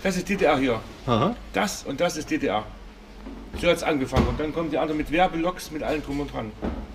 Das ist DDR hier. Aha. Das und das ist DDR. So hat es angefangen. Und dann kommen die anderen mit Werbeloks, mit allem drum und dran.